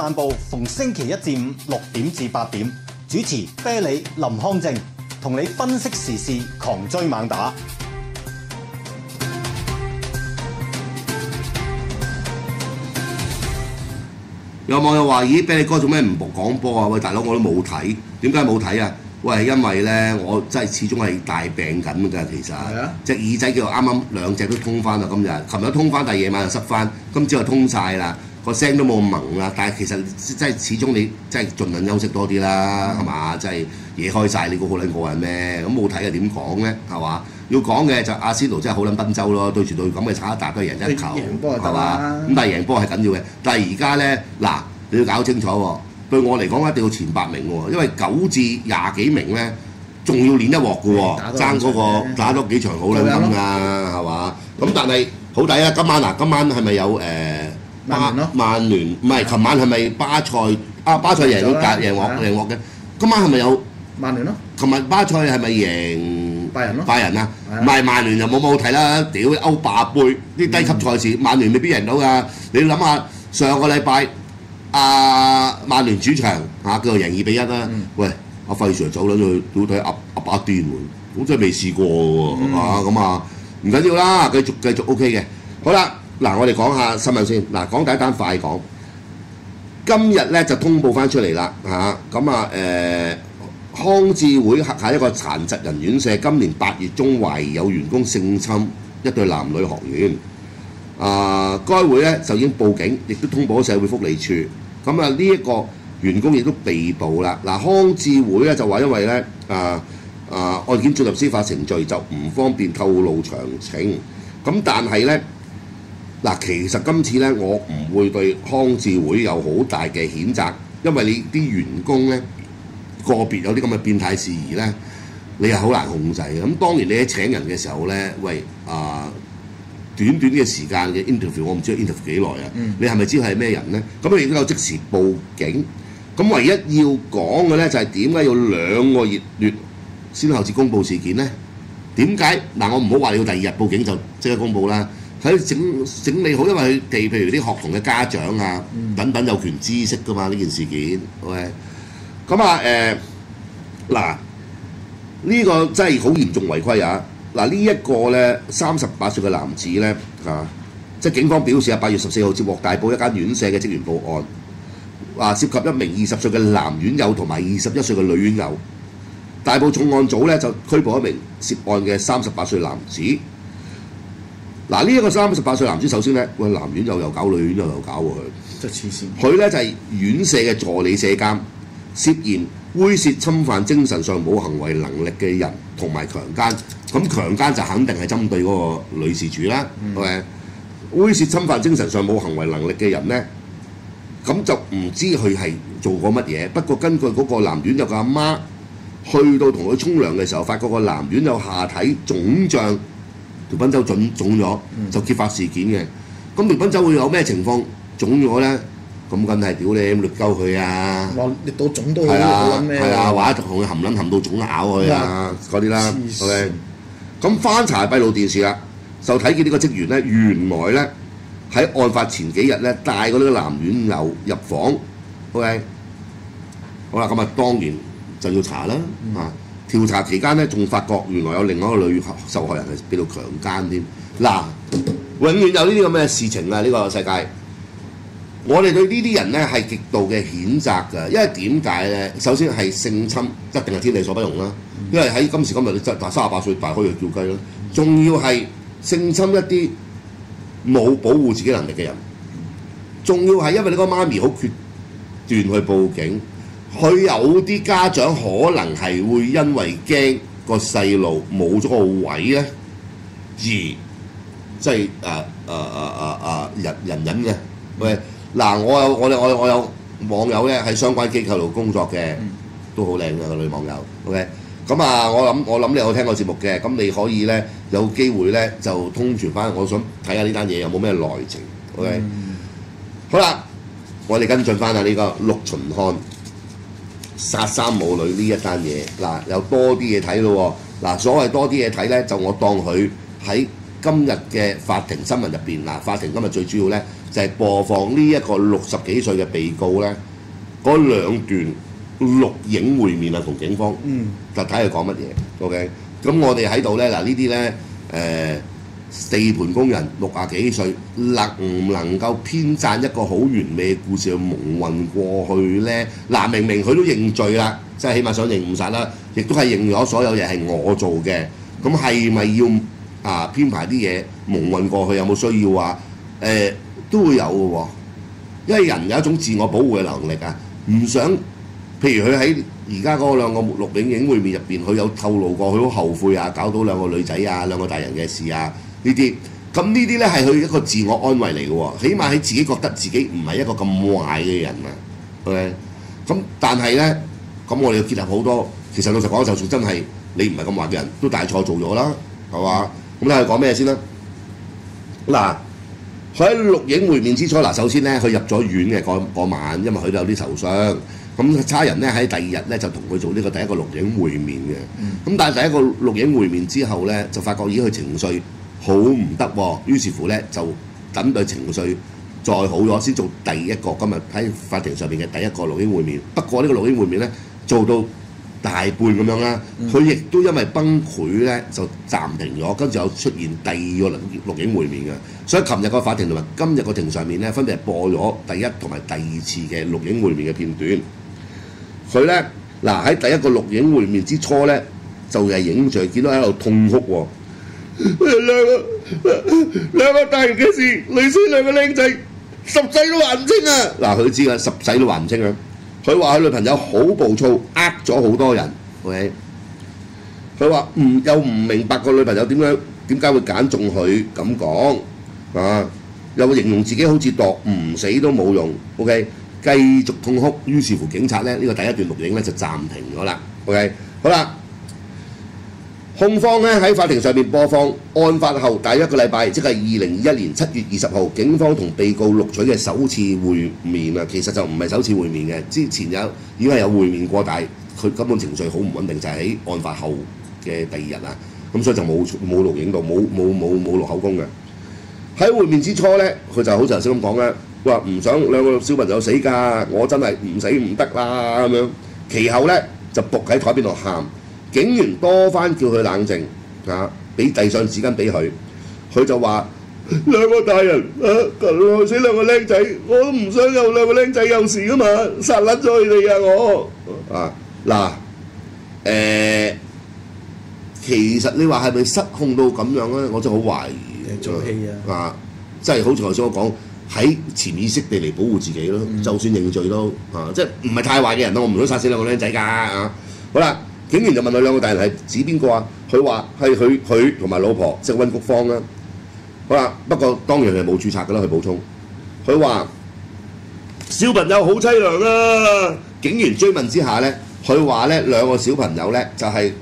晚報逢星期一至五6點至8點，主持啤梨、林康正，同你分析時事，狂追猛打。 有網友話：咦，啤梨哥做咩唔講波啊？喂，大佬我都冇睇，點解冇睇啊？喂，因為咧我真係始終係大病緊㗎，其實隻耳仔叫啱啱兩隻都通翻啦，今日通翻，但係夜晚就濕翻，今朝就通晒啦，個聲都冇咁萌啦。但係其實真係始終你真係盡量休息多啲啦，係嘛？真係嘢開晒，你估好撚過癮咩？咁冇睇又點講咧？係嘛？要講嘅就阿仙奴真係好撚賓州咯，對住對咁嘅差一笪都係贏一球，係嘛？咁但係贏波係緊要嘅。但係而家咧嗱，你要搞清楚喎。對我嚟講一定要前8名喎，因為9至20幾名咧，仲要練一鑊嘅喎，爭嗰個打多幾場好撚咁㗎，係嘛？咁但係好抵啊！今晚係咪有曼聯？唔係，琴晚係咪巴塞？巴塞贏鑊嘅。今晚係咪有曼聯咯？ 琴日巴塞係咪贏拜仁咯？ 拜仁啊？唔係曼聯就冇睇啦！屌歐霸杯啲低級賽事，曼聯未必贏到㗎。你諗下上個禮拜。曼聯主場叫做贏2比1啦。喂，阿費 Sir 走咗去，屌睇噏把癲喎，我真係未試過喎。咁啊唔緊要啦，繼續 OK 嘅。好啦，嗱我哋講下新聞先。嗱講第一單快講，今日咧就通報翻出嚟啦康智會轄下一個殘疾人院舍，今年8月中懷疑有員工性侵一對男女學員。該會咧就已經報警，亦都通報咗社會福利處。咁呢一個員工亦都被捕啦。康智會咧就話因為咧案件進入司法程序，就唔方便透露詳情。咁但係咧其實今次咧我唔會對康智會有好大嘅譴責，因為你啲員工咧個別有啲咁嘅變態事宜咧，你係好難控制嘅。咁當年你喺請人嘅時候咧，喂短嘅時間嘅 interview， 我唔知 interview 幾耐啊？你係咪知係咩人咧？咁你亦都有即時報警。咁唯一要講嘅咧就係點解要2個月先後至公佈事件咧？點解我唔好話你要第2日報警就即刻公佈啦。喺整理好，因為佢哋譬如啲學童嘅家長啊等等有權知識噶嘛呢件事件。OK， 咁呢個真係好嚴重違規啊！呢一個咧38歲嘅男子咧即係警方表示8月14號接獲大埔一間院舍嘅職員報案，涉及一名20歲嘅男院友同埋21歲嘅女院友。大埔重案組咧就拘捕一名涉案嘅38歲男子。呢一個38歲男子首先咧，喂男院友又搞，女院友又搞喎佢， 真係黐線。 佢咧就係院舍嘅助理舍監，涉嫌猥褻侵犯精神上冇行為能力嘅人同埋強姦。咁強姦就肯定係針對嗰個女事主啦，係咪？猥褻侵犯精神上冇行為能力嘅人咧，咁就唔知佢係做過乜嘢。不過根據嗰個男院友嘅阿媽去到同佢沖涼嘅時候，發覺個男院友下體腫脹，條賓周腫咗，就揭發事件嘅。咁條賓周會有咩情況腫咗咧？咁梗係屌你咁劣鳩佢啊！ 話劣到腫都好咩？ 係啊，或者同佢含到腫咬佢啊嗰啲啦。OK。咁翻查閉路電視啦，就睇見呢個職員咧，原來咧喺案發前幾日咧帶嗰啲男院友入房 ，OK， 好啦，咁當然就要查啦。調查期間咧，仲發覺原來有另外一個女受害人係俾到強姦添。永遠有呢啲咁嘅事情啊！呢個世界，我哋對呢啲人咧係極度嘅譴責㗎，因為點解咧？首先係性侵一定係天理所不容啦。因為喺今時今日，你真係38歲大可以叫雞啦，仲要係性侵一啲冇保護自己能力嘅人，仲要係因為你個媽咪好決斷去報警，佢有啲家長可能係會因為驚個細路冇咗個位咧，而即係人嘅。喂，我有網友咧喺相關機構度工作嘅，都好靚嘅個女網友。OK。咁我諗你有聽過節目嘅，咁你可以咧有機會咧就通傳翻，我想睇下呢單嘢有冇咩內情。OK，好啦，我哋跟進翻呢個陸秦漢殺3母女呢一單嘢，有多啲嘢睇咯喎。所謂多啲嘢睇咧，就我當佢喺今日嘅法庭新聞入邊，法庭今日最主要咧就係、播放呢一個60幾歲嘅被告咧嗰兩段錄影會面啊，同警方，就睇佢講乜嘢。OK， 咁我哋喺度咧嗱，呢啲咧地盤工人60幾歲，能唔能夠編撰一個好完美嘅故事去蒙混過去咧？嗱，明明佢都認罪啦，即係起碼想認誤殺啦，亦都係認咗所有嘢係我做嘅。咁係咪要編排啲嘢蒙混過去？有冇需要啊？都會有嘅喎，因為人有一種自我保護嘅能力啊，唔想譬如佢喺而家嗰兩個錄影會面入邊，佢有透露過佢好後悔啊，搞到兩個女仔啊、兩個大人嘅事啊呢啲，咁呢啲咧係佢一個自我安慰嚟嘅喎，起碼喺自己覺得自己唔係一個咁壞嘅人啊。OK， 咁但係咧，咁我哋要結合好多，其實老實講，就算真係你唔係咁壞嘅人，都大錯做咗啦，係嘛？咁睇佢講咩先啦？嗱。佢喺錄影會面之初，首先咧，佢入咗院嘅嗰晚，因為佢都有啲受傷。咁差人咧喺第二日咧就同佢做呢個第一個錄影會面嘅。咁但係第一個錄影會面之後咧，就發覺咦佢情緒好唔得喎，於是乎咧就等佢情緒再好咗，先做第一個今日喺法庭上面嘅第一個錄影會面。不過呢個錄影會面咧做到大半咁樣啦，佢亦都因為崩潰咧就暫停咗，跟住又出現第二個錄影會面嘅。所以琴日個法庭同埋今日個庭上面咧，分別係播咗第一同埋第二次嘅錄影會面嘅片段。佢咧嗱喺第一個錄影會面之初咧，就係影住見到喺度痛哭喎。兩個大人嘅事，累死兩個僆仔，十世都還唔清啊！嗱，佢知㗎，十世都還唔清啊！佢話佢女朋友好暴躁，呃咗好多人。OK， 佢話又唔明白個女朋友點解會揀中佢咁講啊？又會形容自己好似度唔死都冇用。OK， 繼續痛哭。於是乎警察咧呢個第一段錄影咧就暫停咗啦。OK， 好啦，控方咧喺法庭上面播放案發後大約一個禮拜，即係2021年7月20號，警方同被告錄取嘅首次會面啊。其實就唔係首次會面嘅，之前已經係有會面過，但係佢根本情緒好唔穩定，就係喺案發後嘅第二日啊。咁所以就冇錄影到，冇錄口供嘅。喺會面之初咧，佢就好似頭先咁講啦，話唔想兩個小朋友死㗎，我真係唔死唔得啦咁樣。其後咧就仆喺台邊度喊。警員多番叫佢冷靜啊，遞上紙巾俾佢，佢就話：兩個大人害死兩個僆仔，我都唔想有兩個僆仔有事噶嘛，殺撚咗佢哋啊我啊嗱其實你話係咪失控到咁樣咧？我真係好懷疑。 做戲啊！ 即係好似頭先我講，喺潛意識地嚟保護自己咯，就算認罪都即係唔係太壞嘅人咯，我唔想殺死兩個僆仔㗎啊！好啦。警員就問佢兩個大人係指邊個啊？佢話係佢同埋老婆，即係溫菊芳啦。好啦，不過當然係冇註冊㗎啦。佢補充，佢話小朋友好凄涼啊！警員追問之下咧，佢話咧兩個小朋友咧就係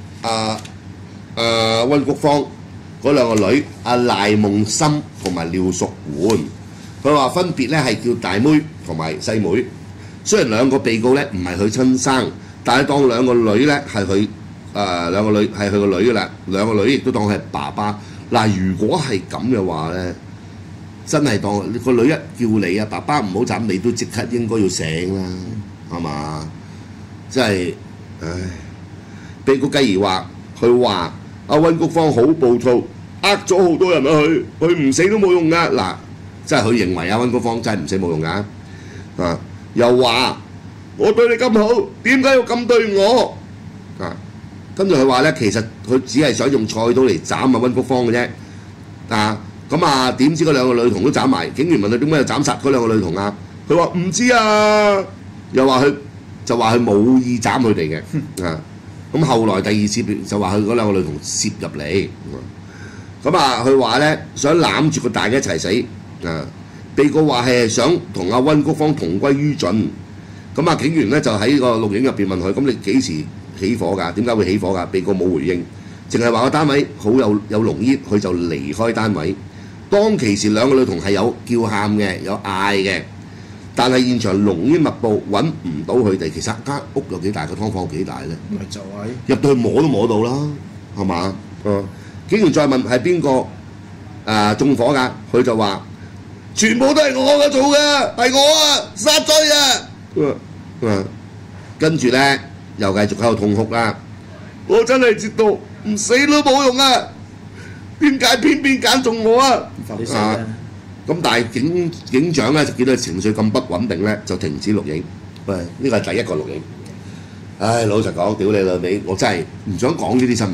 溫菊芳嗰兩個女賴夢心同埋廖淑媛。佢話分別咧係叫大妹同埋細妹。雖然兩個被告咧唔係佢親生。但係當兩個女咧係佢兩個女係佢個女㗎啦，兩個女亦都當佢係爸爸。嗱，如果係咁嘅話咧，真係當個女一叫你啊，爸爸唔好斬，你都即刻應該要醒啦，係嘛？真係，唉！被告繼而話，佢話阿溫菊芳好暴躁，呃咗好多人啊佢唔死都冇用㗎。嗱，即係佢認為阿溫菊芳真係唔死冇用㗎。又話。我對你咁好，點解要咁對我？跟住佢話咧，其實佢只係想用菜刀嚟斬阿溫菊芳嘅啫。點知嗰兩個女童都斬埋。警員問佢點解要斬殺嗰兩個女童啊？佢話唔知啊，又話佢冇意斬佢哋嘅。咁後來第二次就話佢嗰兩個女童攝入嚟。佢話咧想攬住個大嘅一齊死。被告話係想同阿溫菊芳同歸於盡。警員咧就喺個錄影入邊問佢：咁你幾時起火㗎？點解會起火㗎？被告冇回應，淨係話個單位好有濃煙，佢就離開單位。當其時兩個女童係有叫喊嘅，有嗌嘅，但係現場濃煙密布，揾唔到佢哋。其實間屋有幾大，個劏房有幾大咧？ 咪就係入到去摸都摸到啦，係嘛？警員再問係邊個縱火㗎？佢就話全部都係我嘅做嘅，係我啊殺咗啊！跟住咧又繼續喺度痛哭啦。我真係知道唔死都冇用啊！點解偏偏揀中我啊？ 快啲死啦！ 咁但係警長咧就見到佢情緒咁不穩定咧，就停止錄影。喂，呢個係第一個錄影。唉，老實講，屌你老味，我真係唔想講呢啲新聞。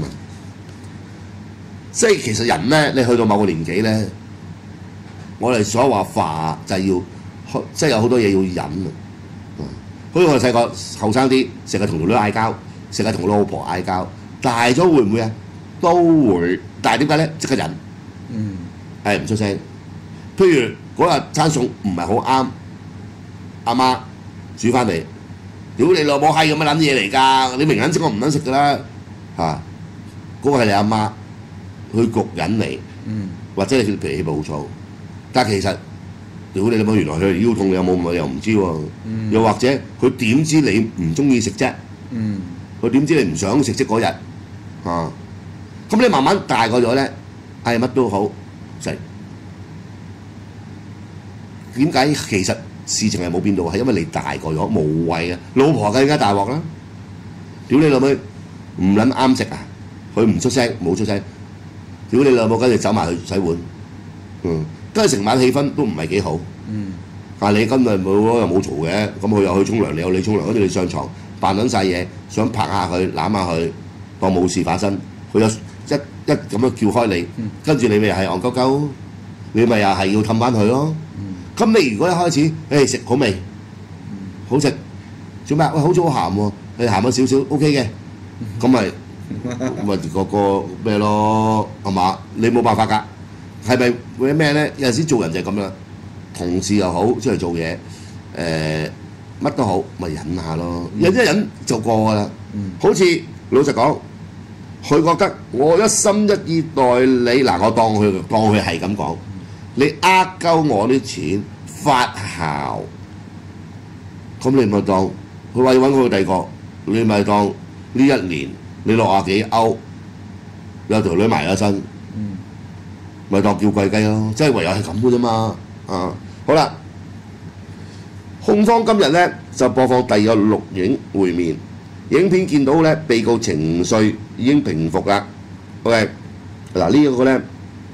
即係其實人咧，你去到某個年紀咧，我哋所話化就係要，即係有好多嘢要忍啊。好似我哋細個後生啲，成日同條女嗌交，成日同老婆嗌交，大咗會唔會啊？都會，但係點解咧？即刻忍，係唔出聲。譬如嗰日餐餸唔係好啱，阿媽煮翻嚟，屌你老母閪咁嘅撚嘢嚟㗎！你明撚知我唔撚食㗎啦嚇，嗰個係你阿媽，佢焗緊你，或者你脾氣暴躁，但係其實屌你老母原來佢腰痛，你有冇又唔知喎，又或者佢點知你唔中意食啫？佢點知你唔想食啫嗰日嚇？咁你慢慢大個咗咧，乜都好食。點解其實事情係冇變到？係因為你大個咗，無謂啊！老婆更加大鑊啦！屌你老母，唔撚啱食啊！佢唔出聲，冇出聲。屌你老母，跟住走埋去洗碗。跟住成晚氣氛都唔係幾好。但係你今日冇又冇嘈嘅，咁佢又去沖涼，你又你沖涼，跟住你上床扮撚晒嘢，想拍下佢攬下佢，當冇事發生。佢有一咁樣叫開你，跟住你咪又係戇鳩鳩，你咪又係要氹翻佢咯。咁你如果一開始，食好味，好食，做咩？喂，好似好鹹喎，你鹹咗少少 OK 嘅，咁咪個咩咯，係嘛？你冇辦法㗎，係咪會咩咧？有陣時做人就係咁樣，同事又好，出嚟做嘢，乜都好，咪忍下咯，忍一忍就過㗎啦。好似老實講，佢覺得我一心一意待你，嗱，我當佢係咁講。你鳩我啲錢發姣，咁你咪當佢話要揾佢第二個，你咪當呢一年你60幾歐有條女埋咗身，咪當叫貴雞咯，即係唯有係咁嘅啫嘛。好啦，控方今日咧就播放第二個錄影會面，影片見到咧被告情緒已經平復啦。OK， 嗱呢一個咧。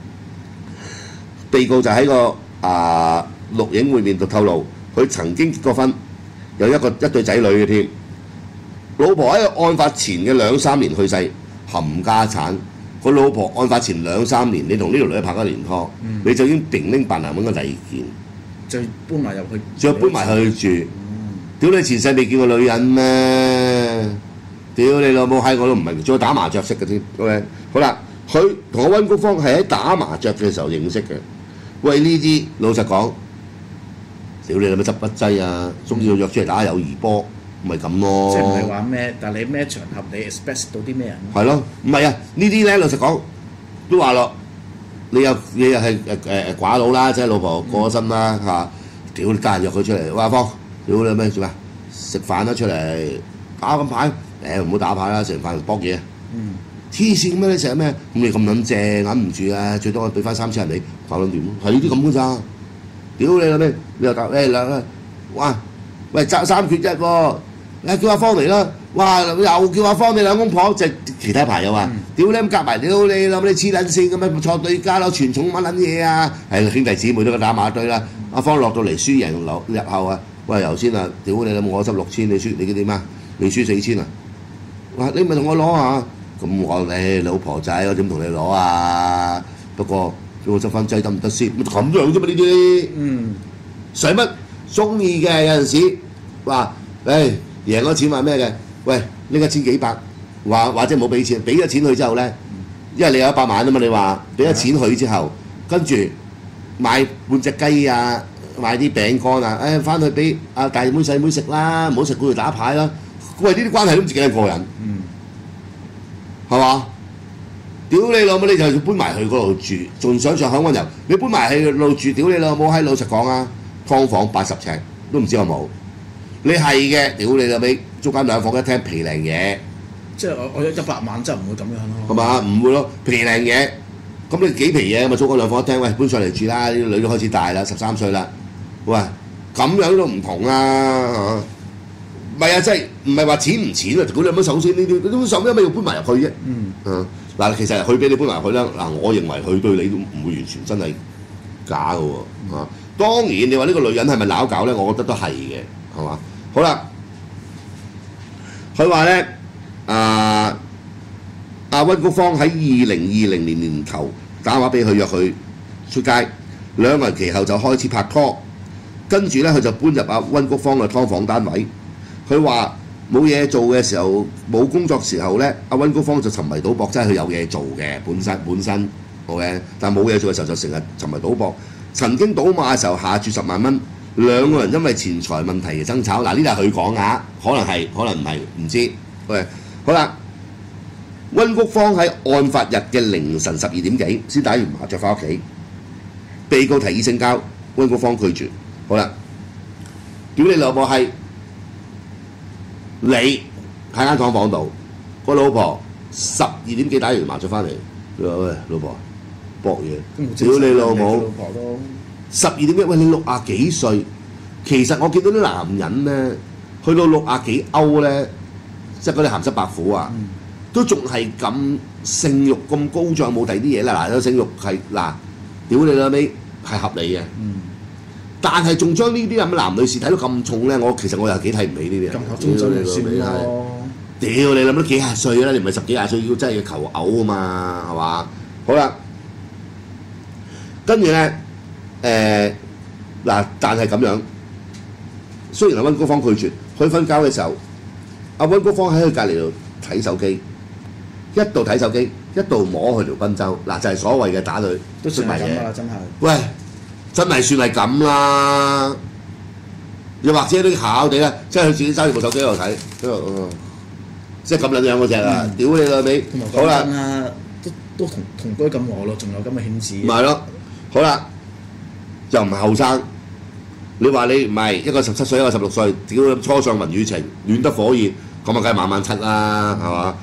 被告就喺個錄影會面度透露，佢曾經結過婚，有一對仔女嘅添。老婆喺案發前嘅2-3年去世，冚家產。個老婆案發前2-3年，你同呢條女拍咗年拖，你就已經定拎扮男揾個第二件， 就搬埋入去， 再搬埋去住。屌你前世未見過女人咩？屌你老母閪，我都唔明，再打麻雀識嘅添。OK， 好啦，佢同阿溫菊芳係喺打麻雀嘅時候認識嘅。喂，呢啲老實講，屌你有咩執筆劑啊？中意約出嚟打友誼波，咪咁咯。 即係唔係話咩？但係你咩場合你 expect 到啲咩人？ 係咯，唔係啊！呢啲咧老實講都話咯，你又係寡佬啦，即係老婆過咗身啦嚇。屌你得閒約佢出嚟，哇方，屌你咩做咩？食飯啦出嚟打咁牌，唔好打牌啦，食完飯搏嘢。黐線咩？你成日咩？咁你咁撚正，揞唔住啊！最多我俾翻3千人你，搞撚掂咯，係呢啲咁嘅咋？屌你啦咩？你又答哇！喂3缺1喎，叫阿方嚟啦！哇又叫阿方你兩公婆，即係其他牌友啊！屌你咁夾埋，屌你諗你黐撚線咁樣錯對家咯，傳寵乜撚嘢啊？係兄弟姊妹都打馬堆啦！阿方落到嚟輸贏日後啊！喂頭先啊，屌你諗我執6000，你輸你點啊？你輸4000啊？哇！你咪同我攞下。咁我老婆仔，我點同你攞啊？不過叫我執翻劑得唔得先？咁樣啫嘛呢啲。使乜中意嘅有陣時話，贏咗錢話咩嘅？喂，呢個千幾百，或者冇俾錢，俾咗錢佢之後咧，因為你有100萬啊嘛，你話俾咗錢佢之後，跟住買半隻雞啊，買啲餅乾啊，翻去俾阿大妹細妹食啦，唔好食佢哋打牌啦。喂，呢啲關係都唔自己一個人。係嘛？屌你老母！你就搬埋去嗰度住，仲想上享溫柔？你搬埋去度住，屌你老母閪！老實講啊，劏房80尺都唔知有冇。你係嘅，屌你老味，租間2房1廳皮零嘢。 即係我100萬真係唔會咁樣咯。 係嘛？唔會咯，皮零嘢咁你幾皮嘢咁啊？租嗰兩房一廳，喂搬上嚟住啦！啲女都開始大啦，13歲啦，喂咁樣都唔同啊！唔係啊，即係唔係話錢唔錢啊？佢哋乜首先呢啲，咁首先咪要搬埋入去啫。嗱，其實佢俾你搬埋入去啦。嗱，我認為佢對你都唔會完全真係假嘅喎。當然你話呢個女人係咪鬧搞咧？我覺得都係嘅，係嘛？好啦，佢話咧阿温菊芳喺2020年年頭打電話俾佢約佢出街，兩個人其後就開始拍拖，跟住咧佢就搬入阿温菊芳嘅劏房單位。佢話冇嘢做嘅時候，冇工作時候咧，阿温菊芳就沉迷賭博，真係佢有嘢做嘅本身好嘅，但係冇嘢做嘅時候就成日沉迷賭博。曾經賭馬嘅時候下注10萬蚊，兩個人因為錢財問題而爭吵。嗱，呢度係佢講㗎，可能係，可能唔係，唔知。OK，好啦。温菊芳喺案發日嘅凌晨12點幾先打完麻雀翻屋企，被告提議性交，温菊芳拒絕。好啦，屌你老母係你喺間劏房度，個老婆12點幾打完麻雀翻嚟，佢話喂老婆搏嘢，屌你老母！12點幾，喂你60幾歲，其實我見到啲男人咧，去到60幾歐咧，即係嗰啲鹹濕白虎啊！都仲係咁性慾咁高漲，冇第二啲嘢啦。嗱，性慾係嗱，屌你老味係合理嘅。但係仲將呢啲咁嘅男女士睇到咁重咧，其實我又幾睇唔起呢啲人。咁中咗你算咯。 屌你諗都幾廿歲啦，你唔係10幾廿歲要真係要求偶啊嘛，係嘛？好啦，跟住咧嗱，但係咁樣，雖然阿温菊芳拒絕，佢瞓覺嘅時候，阿温菊芳喺佢隔離度睇手機。一度睇手機，一度摸佢條賓周，嗱就係所謂嘅打佢都算係咁啦，真係。 喂，真係算係咁啦。又或者都巧地啦，即係佢自己揸住部手機喺度睇，即係咁撚樣嗰隻啊！屌你老味！好啦， 都同居咁耐咯，仲有咁嘅險子。 唔係咯，好啦，又唔係後生。你話你唔係一個17歲，一個16歲，屌初上雲雨情，戀得火熱，咁啊梗係晚晚七啦，係嘛？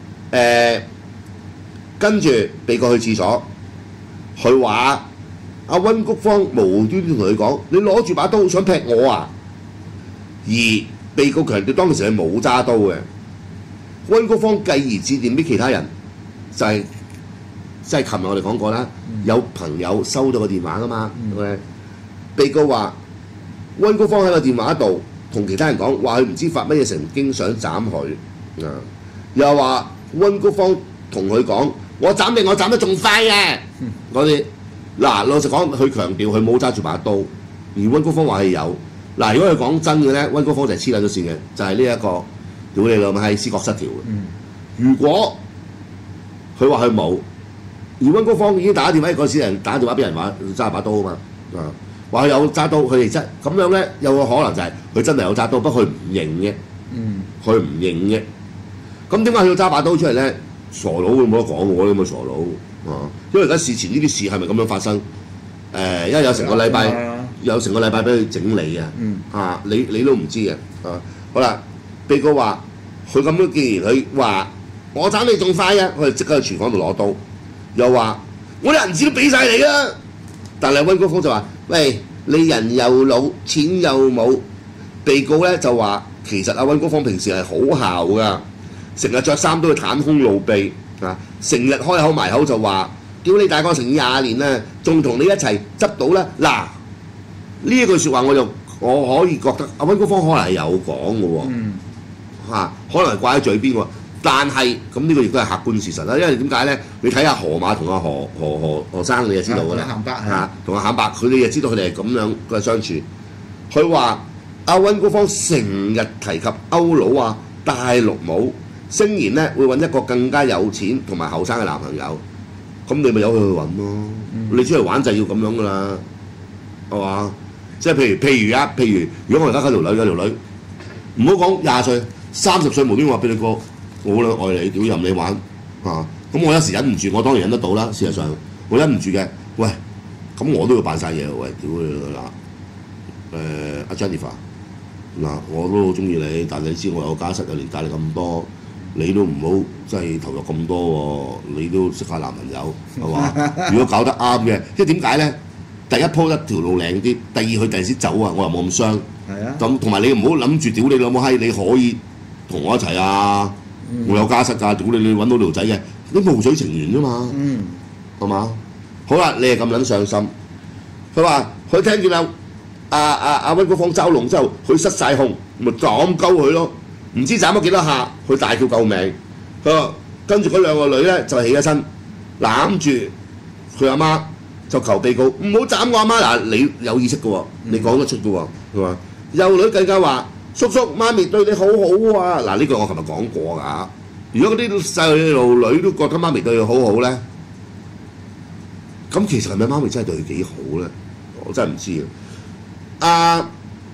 跟住被告去廁所，佢話阿温菊芳無端端同佢講：你攞住把刀想劈我啊！而被告強調當時係冇揸刀嘅。温菊芳繼而致電俾其他人，就係即係琴日我哋講過啦，有朋友收到個電話㗎嘛。被告話温菊芳喺個電話度同其他人講話，佢唔知發乜嘢神經想斬佢又話温菊芳同佢講：我斬你，我斬得仲快嘅嗰啲。嗱，老實講，佢強調佢冇揸住把刀，而温菊芳話係有。嗱，如果佢講真嘅咧，温菊芳就係黐撚咗線嘅，就係呢一個屌你老母係思覺失調嘅。如果佢話佢冇，而温菊芳已經打電話嗰時人打電話俾人話揸把刀啊嘛，話佢有揸刀，佢哋真咁樣咧，有個可能就係佢真係有揸刀，不過佢唔認嘅，佢唔認嘅。咁點解佢要揸把刀出嚟咧？傻佬會冇得講喎，呢咁嘅傻佬因為而家事前呢啲事係咪咁樣發生？因為有成個禮拜俾佢整理啊，你都唔知嘅好啦，被告話佢咁樣，既然佢話我斬你仲快啊，佢就即刻去廚房度攞刀，又話我啲銀紙都俾晒你啦。但係温菊芳就話：喂，你人又老，錢又冇。被告咧就話其實阿温菊芳平時係好姣㗎。成日着衫都會袒胸露臂成日開口埋口就話：屌你大哥成20年啦，仲同你一齊執到啦！嗱，呢一句説話我可以覺得阿温菊芳可能係有講嘅喎，可能係掛喺嘴邊喎。但係咁呢個亦都係客觀事實啦，因為點解咧？你睇下河馬同阿何生，你就知道㗎啦。同阿鹹伯，佢哋就知道佢哋係咁樣嘅相處。佢話阿温菊芳成日提及歐佬啊、大陸帽。聲言咧會揾一個更加有錢同埋後生嘅男朋友，咁你咪由佢去揾咯。你出嚟玩就係要咁樣噶啦，係嘛？即係譬如，如果我而家有條女，唔好講20歲、30歲無端話俾你哥，我好愛你，屌任你玩咁我有時忍唔住，我當然忍得到啦。事實上我忍唔住嘅，喂，咁我都要扮晒嘢，喂，屌你嗱，阿 Jennifer 嗱，我都好中意你，但係你知我有家室，有年紀你咁多。 你都唔好真係投入咁多喎，你都識下男朋友係嘛？如果搞得啱嘅，即係點解咧？第一鋪一條路靚啲，第二佢第時走啊，我又冇咁傷。 係啊。 咁同埋你唔好諗住屌你老母閪，你可以同我一齊啊！我有家室㗎，屌你揾到條仔嘅，你無水情緣啫嘛。係嘛？好啦，你係咁撚上心，佢話佢聽見阿温國芳嘲弄之後，佢失晒控，咪斬鳩佢咯。唔知斬咗幾多下，佢大叫救命。佢話跟住嗰兩個女咧就起咗身，攬住佢阿媽就求被告唔好斬我阿媽。嗱，你有意識嘅喎，你講得出嘅喎。佢話幼女更加話：叔叔媽咪對你好好啊！嗱，呢個我琴日講過㗎。如果嗰啲細路女都覺得媽咪對佢好好咧，咁其實係咪媽咪真係對佢幾好咧？我真係唔知啊！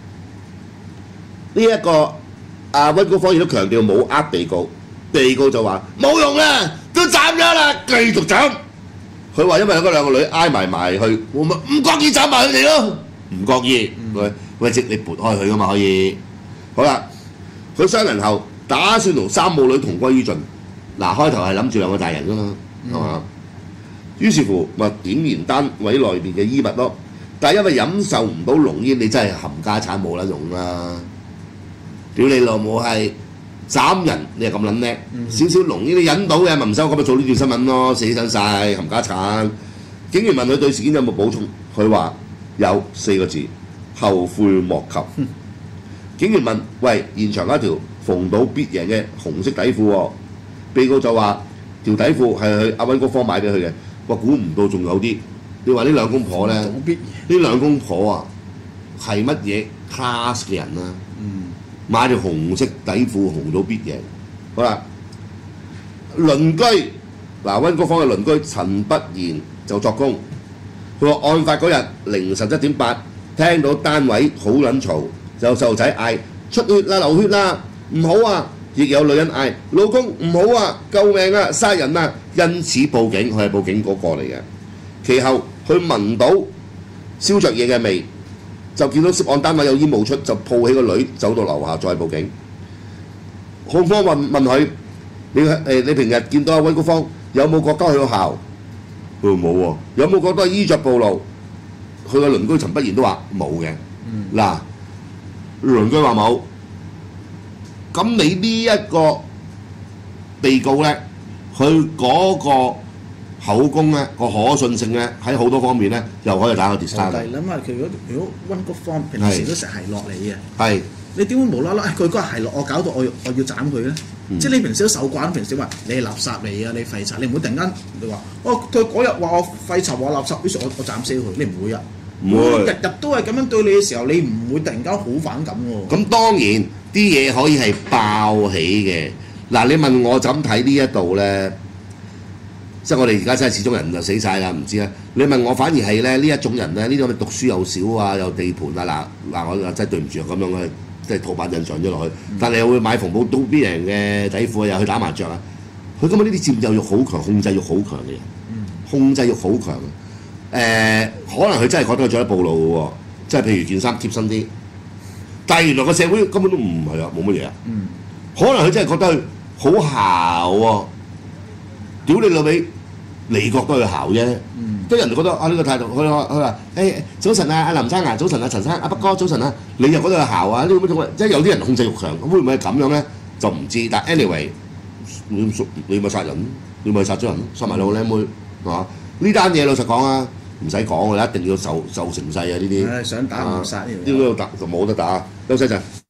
呢一個温國芳亦都強調冇呃被告，被告就話冇用啦，都斬咗啦，繼續斬。佢話因為嗰兩個女挨埋去，我咪唔覺意斬埋佢哋咯，唔覺意。喂，即你撥開佢噶嘛可以。好啦，佢傷人後打算同三母女同歸於盡。嗱，開頭係諗住兩個大人噶嘛，係嘛？於是乎咪點燃單位內邊嘅衣物咯。但係因為飲受唔到濃煙，你真係冚家產冇得用啦！屌你老母係斬人，你係咁撚叻，少少濃煙你忍到嘅，咪唔使我今日做呢段新聞咯，死親晒冚家產。警員問佢對事件有冇補充，佢話有4個字：後悔莫及。警員問：喂，現場一條逢到必贏嘅紅色底褲喎，被告就話條底褲係佢阿温國芳買俾佢嘅。我估唔到仲有啲。你話呢兩公婆咧，呢兩公婆啊係乜嘢 class 嘅人啊？買條紅色底褲紅到必贏。好啦，鄰居嗱温國芳嘅鄰居陳不賢就作供，佢話案發嗰日凌晨1點8，聽到單位好撚嘈，就有細路仔嗌出血啦、流血啦，唔好啊！亦有女人嗌老公唔好啊，救命啊，殺人啊！因此報警，佢係報警嗰個嚟嘅。其後佢聞到燒着嘢嘅味，就見到涉案單位有煙霧出，就抱起個女走到樓下再報警。控方問佢：你平日見到阿温國芳有冇覺得佢姣？佢話冇喎。有冇覺得衣着暴露？佢嘅鄰居陳不賢都話冇嘅。嗱，鄰居話冇，咁你呢一個被告咧，佢嗰個口供咧個可信性咧喺好多方面咧又可以打個 discount。諗下佢如果温國芳平時都成日係落你嘅， 係你點會無啦啦佢嗰日係落我搞到我要斬佢咧？即係你平時都守慣，平時話你係垃圾嚟啊，你廢柴，你唔會突然間你話佢嗰日話我廢柴話垃圾，於是我斬死佢，你唔會啊？唔會，日日都係咁樣對你嘅時候，你唔會突然間好反感喎。咁當然啲嘢可以係爆起嘅。嗱，你問我怎睇呢一度咧？即係我哋而家真係始終人就死晒啦，唔知啦。你問我反而係咧呢一種人咧，呢種讀書又少啊，又地盤啊，嗱我真係對唔住咁樣嘅，即係套版印象咗落去。但係又會買馮寶刀邊人嘅底褲，又去打麻雀啊！佢根本呢啲佔有欲好強、控制欲好強嘅人，控制欲好強嘅。可能佢真係覺得佢做得暴露嘅喎，即係譬如件衫貼身啲，但係原來個社會根本都唔係啊，冇乜嘢啊。可能佢真係覺得佢好姣喎。屌你老味，你覺得佢姣啫，即係人哋覺得啊呢個態度，佢話早晨啊，阿林生啊，早晨啊，陳生，阿北哥早晨啊，你又覺得佢姣啊？呢個乜即係有啲人控制欲強，會唔會係咁樣咧？就唔知。但 anyway， 你咪殺人，你咪殺咗人，殺埋兩個靚妹，係嘛？呢單嘢老實講啊，唔使講㗎啦，一定要受成世啊呢啲。想打唔殺呢度打就冇得打，休息陣。